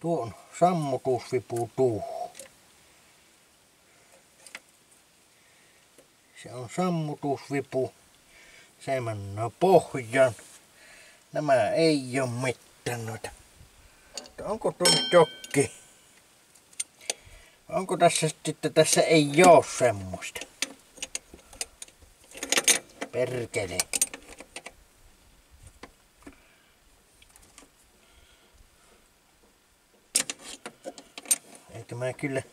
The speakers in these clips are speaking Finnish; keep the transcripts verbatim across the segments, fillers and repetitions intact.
Tuo on sammutusvipu tuo. Se on sammutusvipu. Se mennään pohjaan. Nämä ei oo mitään noita. Onko tuo nyt jokki? Onko tässä sitten, tässä ei oo semmoista? Perkele. Eikö mä kyllä...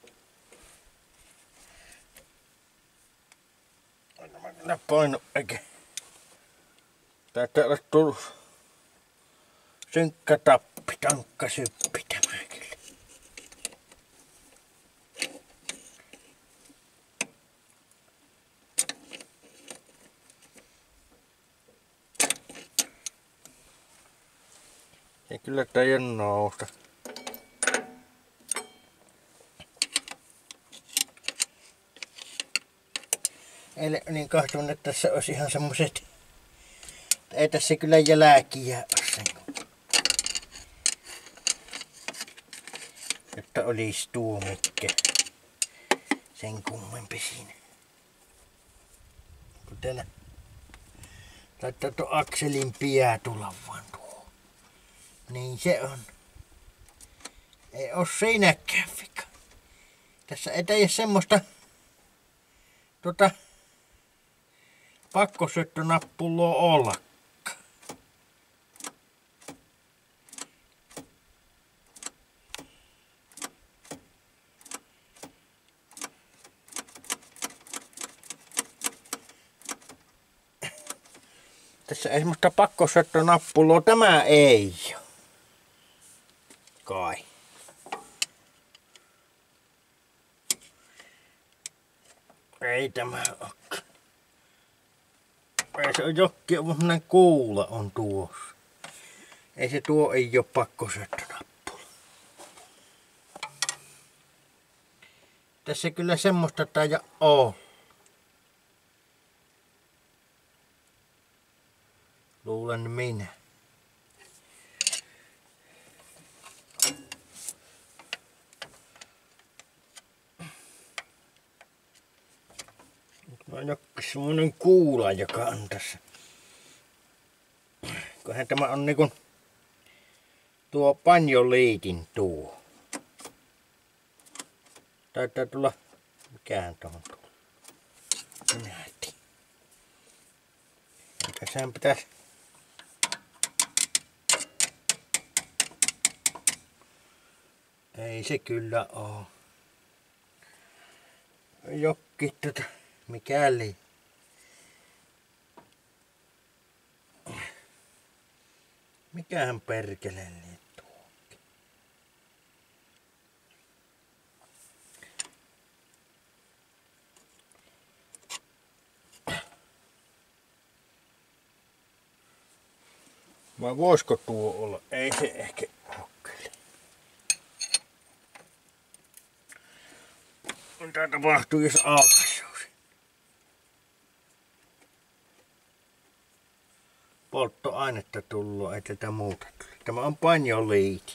Eikö mä kyllä painu, eikä... Taitaa olla tullut... Synkkä tappi, tankka syppi tämä kyllä. Ei kyllä taida nousta. Eilen niin kahtoin, että tässä olisi ihan semmoset... Ei tässä kyllä jälkiä ole sen. Jotta olisi tuo mikkä. Sen kummempi siinä. Kun täällä... Taitaa tuo akselin pää tulla vaan tuo. Niin se on. Ei oo siinäkään vika. Tässä ei teijä semmoista... Tota... Pakkosyöttönappuloa ollakaan. Tässä ei semmoista pakkosyöttönappuloa, tämä ei oo. Kai. Ei tämä oo. Ei se on jokki, mutta semmonen kuula on tuossa. Ei se tuo ei oo pakkosyöttönappula. Tässä kyllä semmoista taida oo. Luulen minä. Mä jokki semmonen kuula, joka on tässä. Kohan tämä on niinku tuo panjoliitin tuo. Taitaa tulla... Mikähän tuohon tulla? Minätin. Eikä sehän pitäis... Ei se kyllä oo. Jokki tota... Mikäli. Mikähän perkele tuokin. Vai voisiko tuo olla? Ei se ehkä oo kyllä. Mitä tapahtuu jos aukaisi? Polttoainetta tullut, ei tätä muuta tule. Tämä on panjoliiti.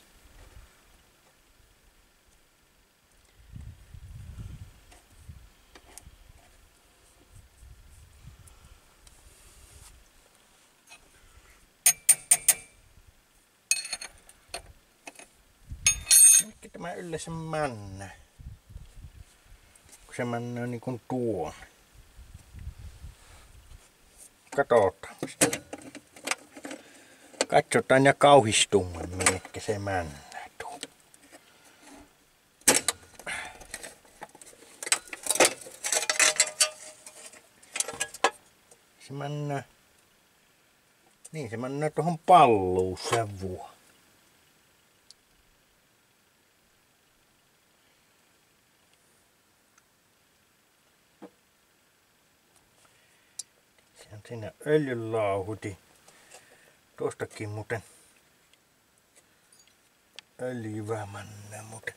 Ehkä tämä yleensä männä. Kun se männää niin kuin tuon. Katsotaan sitä. Katsotaan ja kauhistumme, minnekä se männää tuo. Se männää... Niin se männää tuohon palluun sen vuo. Se on siinä öljylauhuti. Tuostakin muuten öljyä männää muuten.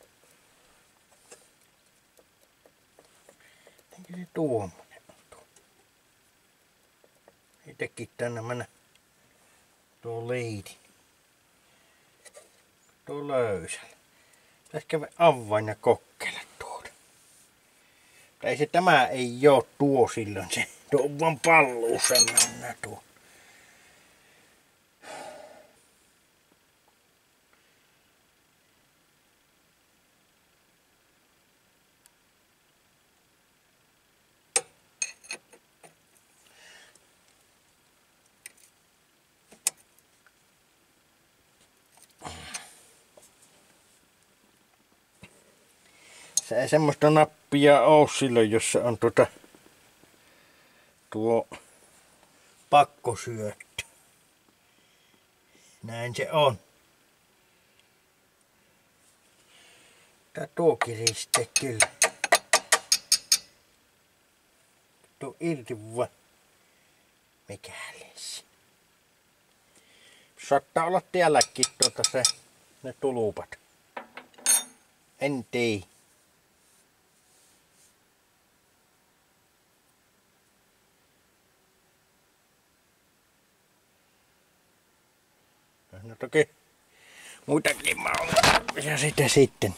Eikö se tuommoinen on tuo? Itsekin tänne mennä tuo leidi. Tuo löysällä. Pitäis käydä avain ja kokeilla tuoda. Tai se tämä ei oo tuo silloin se. Tuo on vaan palluusen mennä tuo. Se ei semmoista nappia oo silloin, jossa on tuota tuo pakkosyöttö. Näin se on. Tää tuo kiriste kyllä. Tuo irti vaan. Mikälis. Saattaa olla tielläkin tuota se, ne tulupat. En tiedä. No toki muitakin malleja. Ja sitten sitten.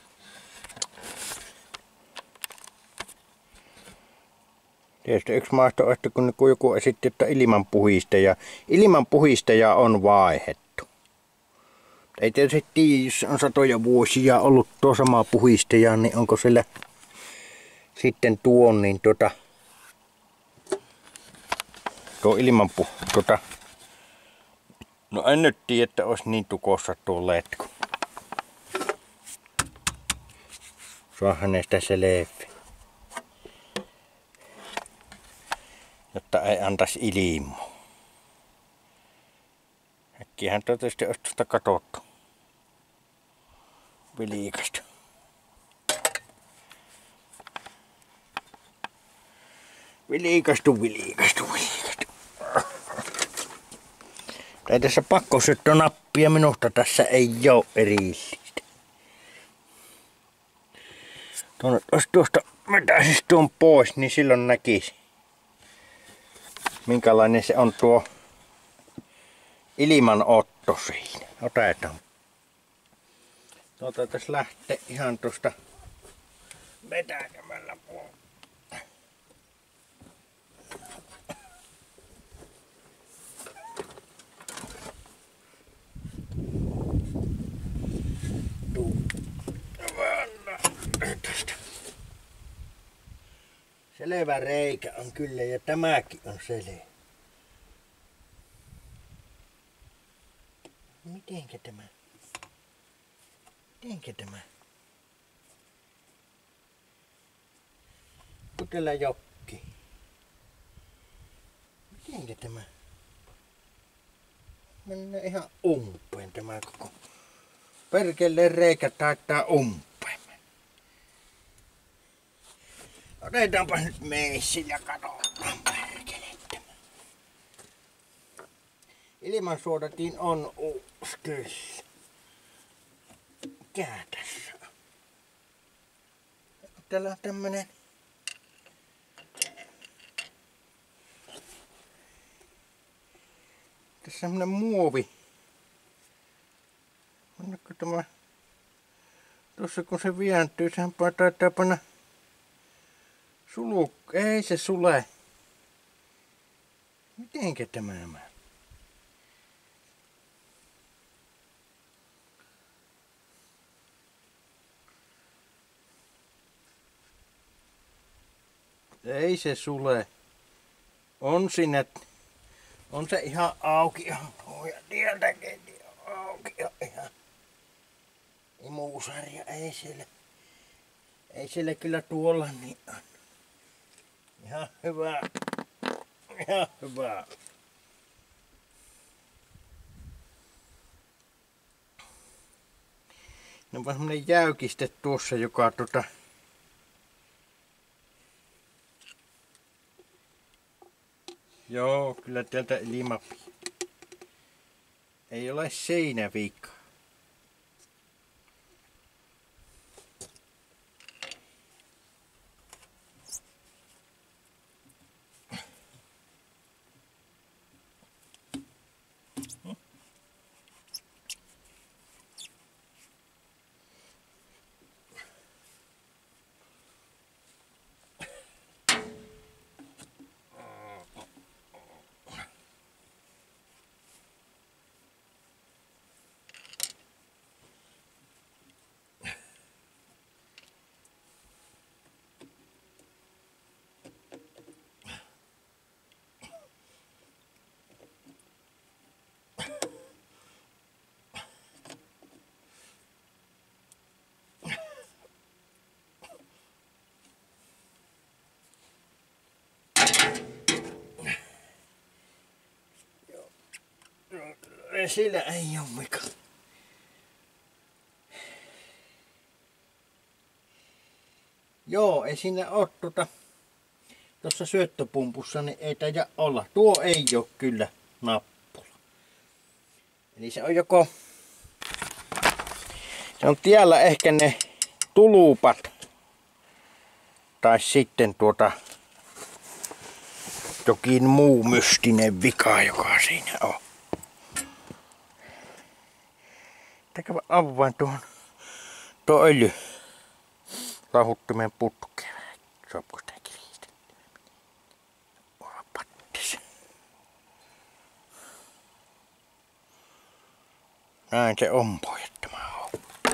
Tietysti yksi vaihtoehto, kun joku esitti, että ilmanpuhistaja. Ilmanpuhistaja on vaihdettu. Ei tietysti tiedä, jos on satoja vuosia ollut tuo sama puhistaja, niin onko sillä sitten tuon, niin tuota, tuo ilmanpu, tuota, no en nyt tiedä, että olisi niin tukossa tuo letku. Saa hänestä selvä. Jotta ei antaisi ilmaa. Äkkiähän tietysti olisi tuosta katsottu. Vilikasta. Vilikastu, vilikastu, vilikastu. Tai tässä pakkosyöttönappia minusta tässä ei oo erillistä. Tuonne, jos tuosta vetäisis tuon pois, niin silloin näkisi, minkälainen se on tuo ilmanotto siinä. Otetaan. Tuota tässä lähtee ihan tuosta vetämällä puolella. Selvä reikä on kyllä ja tämäkin on selvä. Mitenkä tämä? Mitenkä tämä? Kutella jokki. Mitenkä tämä? Mennään ihan umpeen tämä koko. Perkeleen reikä taitaa umpeen. Otetaanpa nyt meissi ja katsotaan perkelettä. Ilmansuodatin on uusi kyllä. Mikä tässä on? Täällä on tämmönen tässä semmonen muovi. Annakko tämä tuossa kun se viäntyy, sehän taitaa panna sulu. Ei se sule. Mitenkä tämä? Ei se sule. On sinne. On se ihan auki. Oh, ja tieltäkin auki. Ihan. Imuusarja ei siellä. Ei siellä kyllä tuolla niin on. Ihan hyvä. Ihan hyvä. No on semmonen jäykiste tuossa, joka tota joo, kyllä täältä ilma ei ole seinävika. Sillä ei oo Mika. Joo, ei siinä oo tuota, tuossa syöttöpumpussa, niin ei taida olla. Tuo ei oo kyllä nappula. Eli se on joko... Se on tiellä ehkä ne tulupat. Tai sitten tuota... jokin muu mystinen vika, joka siinä on. Tekäpä avaan tuohon tuo öljy lahuttimen putkeen. Saapko sitä kiristä? Ora pattis. Näin se on, pojat, tämä on.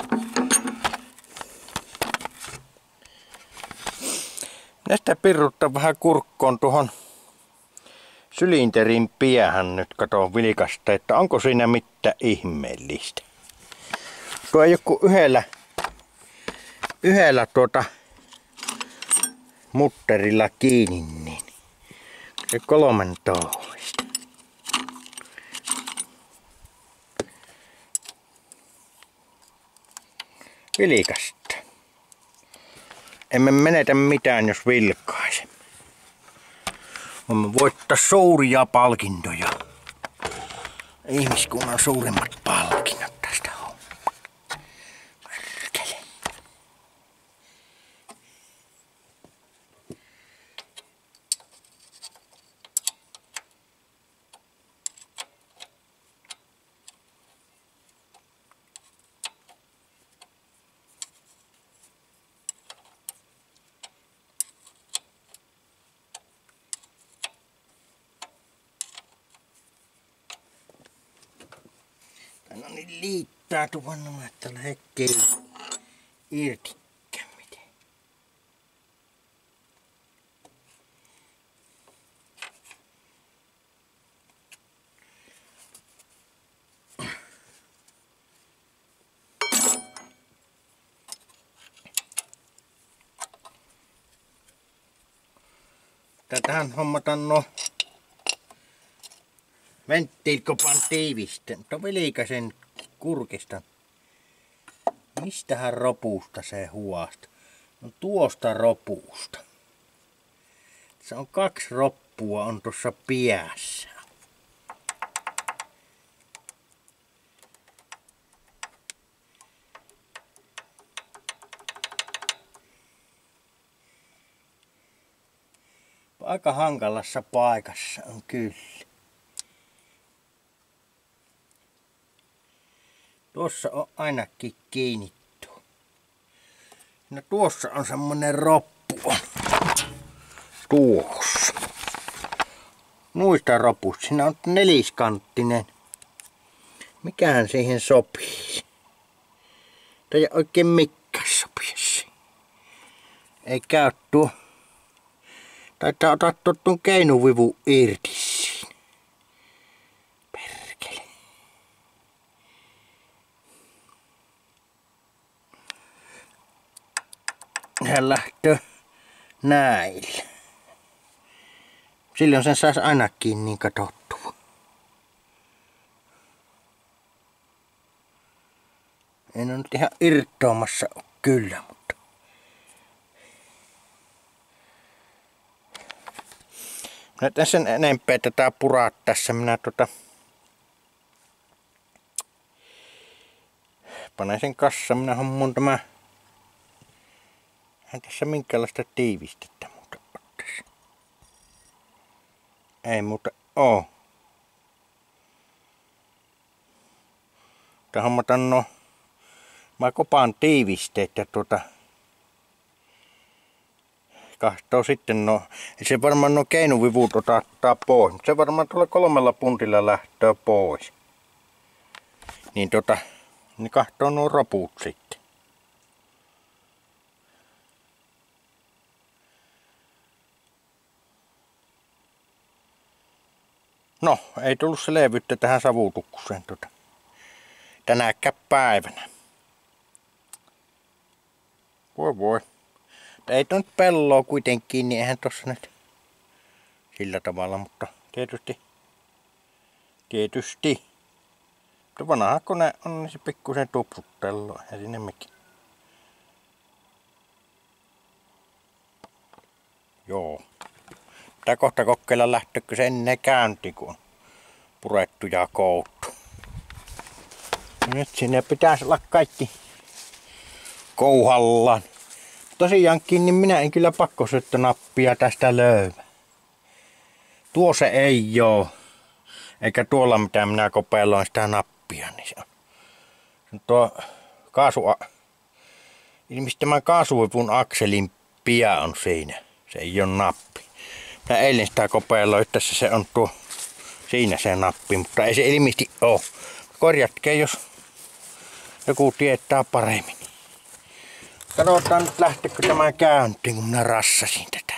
Näistä pirruttaa vähän kurkkoon tuohon sylinterin päähän nyt, kato vilkasta, että onko siinä mitään ihmeellistä. Tuo ei joku yhdellä, yhdellä tuota mutterilla kiinni, niin se kolmen touhista. Vilkasta. Emme menetä mitään, jos vilkaisemme. Voimme voittaa suuria palkintoja. Ihmiskunnan suurimmat palkinnot tästä on. Perkele. No niin, liittää tuon nämä, että lähdekei irtikään miten. Tätähän hommataan no venttiilkopan tiivistä, mutta vilikasen kurkista. Mistähän ropusta se huosta? No tuosta ropusta. Se on kaksi roppua on tuossa päässä. Aika hankalassa paikassa on kyllä. Tuossa on ainakin kiinni tuo. No tuossa on semmonen roppu on. Tuossa. Noista ropuista. Siinä on neliskanttinen. Mikähän siihen sopii? Tai oikein mikään sopisi. Ei käy tuo. Taitaa ottaa tuon keinuvivun irti siinä. Perkele. Hän lähtee näillä. Silloin sen saisi ainakin niin katsottua. En ole nyt ihan irtoamassa kyllä, mutta... Minä tässä enempää tätä puraa tässä. Minä tota... panen sen kassa. Minä hommun tämä... Eihän tässä minkäänlaista tiivistettä muuta ottaisi. Ei muuta oo. Tää hommataan no... Mä kopaan tiivisteet ja tuota... Kahtoo sitten no... Se varmaan no keinuvivut ottaa pois. Se varmaan tuolla kolmella puntilla lähtee pois. Niin tota... Niin kahtoo nuo roput sitten. No, ei tullut selvyyttä tähän savutukseen tota. Tänäkään päivänä. Voi voi. Ei nyt pelloa kuitenkin, niin eihän tossa nyt sillä tavalla, mutta tietysti, tietysti Tuo vanha kone on, niin se pikkusen tupsutteloo ja sinne mikin. Joo. Tää kohta kokeilla lähtökö se ennen käynti, kun on purettu ja koottu. Nyt sinne pitäisi olla kaikki kouhallaan. Tosiaankin, niin minä en kyllä pakkosyöttönappia tästä löyvä. Tuo se ei oo. Eikä tuolla mitä minä kopeiloin sitä nappia, niin se on. Se on tuo kaasua. Ilmeisesti tämän kaasuipun akselin pia on siinä. Se ei oo nappi. Minä eilen sitä kopeiloin, että se on tuo siinä se nappi, mutta ei se ilmeisesti oo. Korjatkee, jos joku tietää paremmin. Katsotaan nyt lähtekö tämä käyntiin, kun minä rassasin tätä.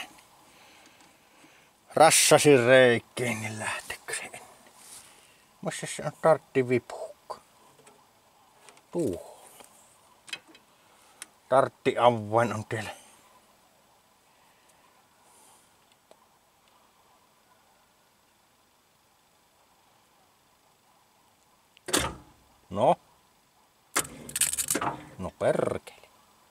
Rassasin reikkeen, niin lähtekö se ennen. Missä se on tarttivipuukka? Tuo. Tarttiavain on teillä. No. No perkele.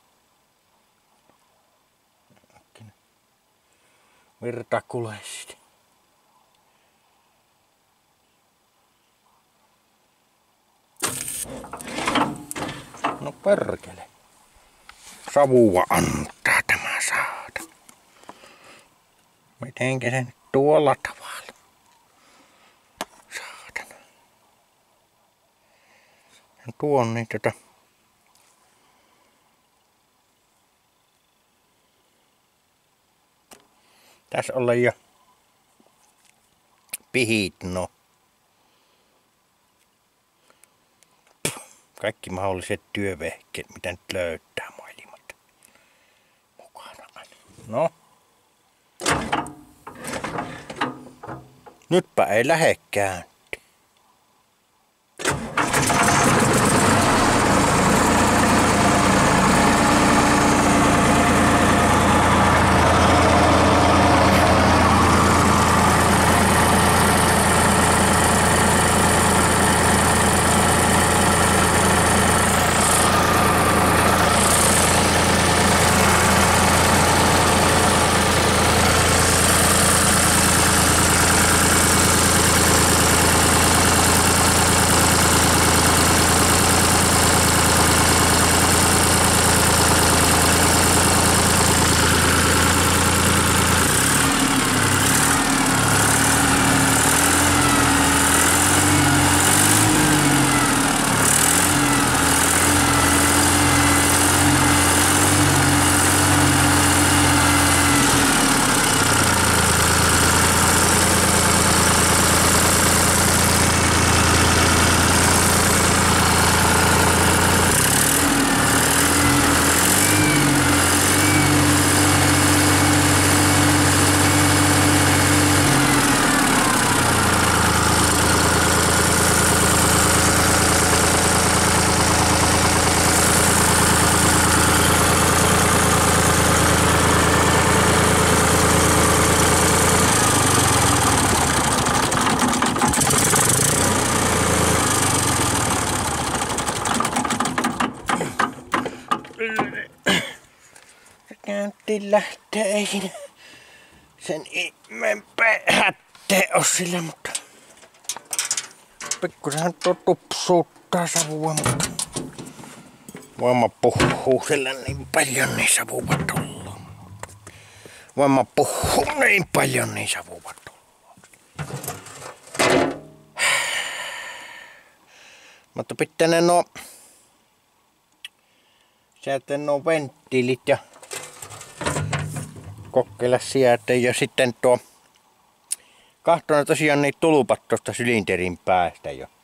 Virtakulesti. No perkele. Savua antaa tämä saata. Mitenkä se nyt tuolla tavalla? Saatana. Tuo on niin tota. Tässä olla jo pihit, no. Kaikki mahdolliset työvehkeet, mitä nyt löytää maailmat mukana. No. Nytpä ei lähekään. Käyntiin lähtee, ei siinä sen ihmeempää hätteen oo sillä, mutta pikkusenhan tuo tupsuuttaa savua, mutta voima puhuu sillä niin paljon, niin savuva tullut. Voima puhuu niin paljon, niin savuva tullut. Mutta pitää ne no sieltä nuo venttiilit ja kokeilla sieltä ja sitten tuo kahtona tosiaan niitä tulupat tuosta sylinterin päästä, jotta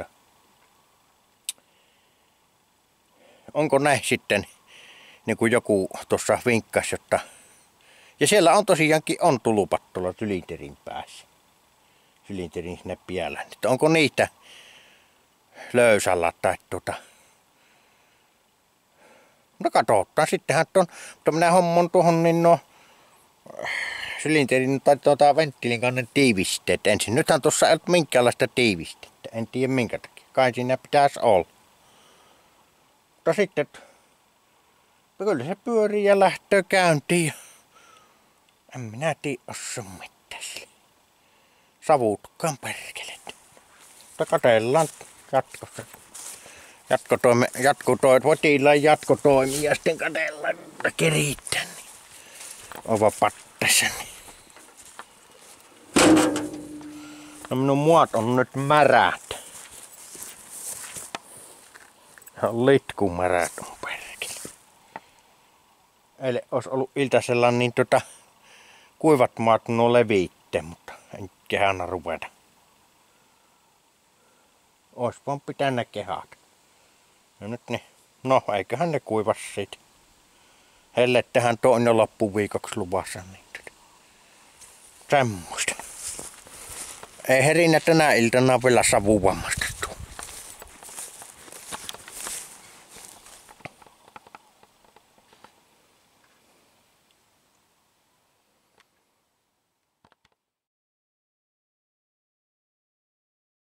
onko näin sitten niin kuin joku tuossa vinkkasi, jotta ja siellä on tosiaankin on tulupat tuolla sylinterin päässä, sylinterin sinne pielään, että onko niitä löysällä tai tuota. No katsotaan sittenhän tuon, mutta minä homman tuohon niin no sylinterin tai tuota venttiilin kannen tiivisteet ensin. Nythän tuossa ei ollut minkäänlaista tiivistettä, en tiedä minkä takia. kai siinä pitäisi olla. Mutta sitten kyllä se pyörii ja lähtee käyntiin. En minä tiedä osaa mitään sille. Savuutkaan perkelet. Mutta katsellaan jatkossa. Jatkotoimi, jatkotoimi, potilaan jatkotoimi ja sitten katsellaan, että kerittää. Niin. Ova pattassa. Niin. No minun muot on nyt märät. Litkumärät on perkele. Eilen olisi ollut iltasella niin tota kuivat maat nuo leviitte, mutta en kehänä ruveta. Ois vaan pitänyt kehat. Ja nyt ne, no eiköhän ne kuivas siitä. Hellettehän toinen loppuviikoksi luvassa. Niin tota. Semmoista. Ei herinä tänä iltana vielä savuvammasta.